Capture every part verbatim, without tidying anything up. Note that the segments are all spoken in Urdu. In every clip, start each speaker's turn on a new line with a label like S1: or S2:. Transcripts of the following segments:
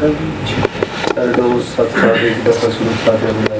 S1: Erdoğuz Satsa bir defa sürüp Fatiha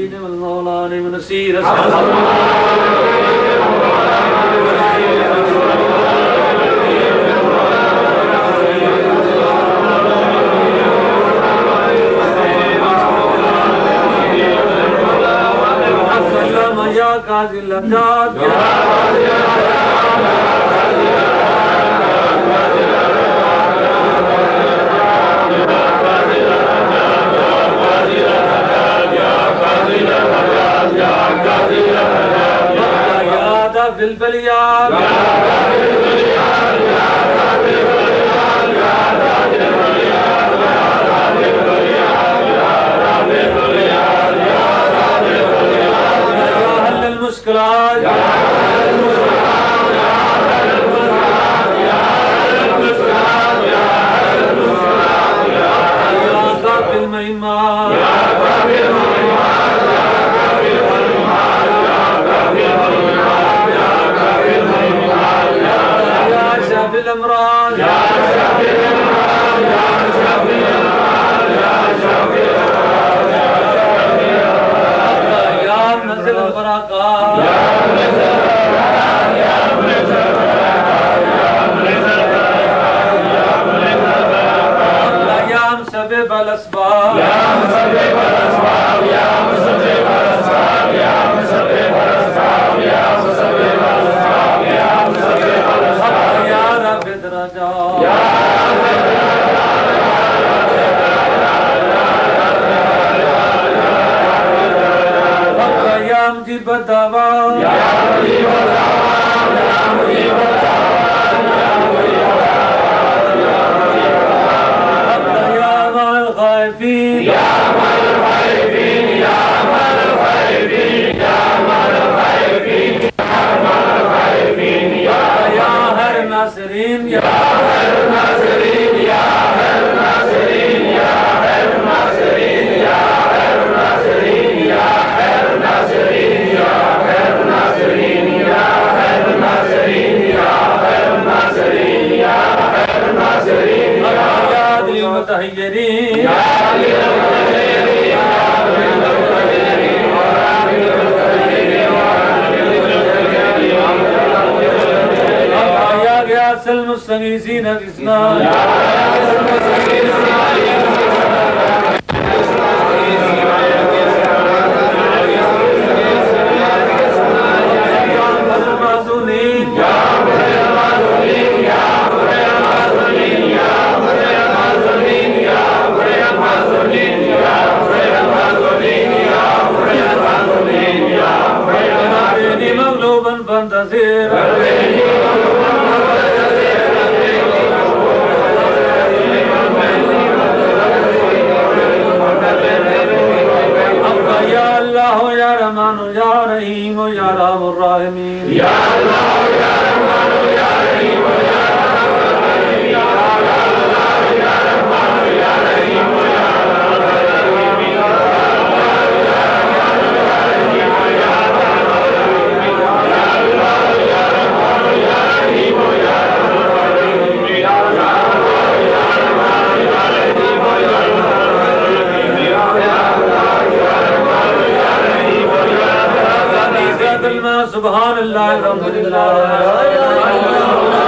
S1: निअमल मौला निअमन नसीर या काज़िल अजाद بالبليان المشكلات يا حل المشكلات يا حل المشكلات يا حل المشكلات يا حل المشكلات يا كافي المهمات يا كافي المهمات يا كافي المهمات يا كافي المهمات يا كافي المهمات يا شافي الأمراض يا شافي الأمراض يا شافي الأمراض يا شافي الأمراض يا شافي الأمراض يا منزل البركات يا منزل البركات يا منزل البركات يا منزل البركات يا منزل البركات يا مسبب الأسباب يا مسبب الأسباب يا مسبب الأسباب يا مسبب الأسباب يا مسبب الأسباب يا مسبب الأسباب يا رب الدرجات يا رب الدرجات يا مجيب الدعوات يا مجيب الدعوات يا مجيب الدعوات يا مجيب الدعوات يا مجيب الدعوات يا مع الخائفين يا مع الخائفين يا مع الخائفين يا مع الخائفين يا مع الخائفين يا يا هر الناصرين يا هر الناصرين يا هر الناصرين يا هر الناصرين يا هر الناصرين يا هر الناصرين يا هر الناصرين يا هر الناصرين يا هر الناصرين يا هر الناصرين يا عادل المتحيرين يا عادل المتحيرين يا عادل المتحيرين يا عادل المتحيرين يا غياث المستغيثين الإسلام يا غياث المستغيثين فانتظر يا الله يا رحمن يا رحيم يا رب الراحمين يا الله يا رحمن يا رحيم يا رب الراحمين يا الله يا رحمن يا رحيم يا رب الراحمين يا سبحان الله الحمد لله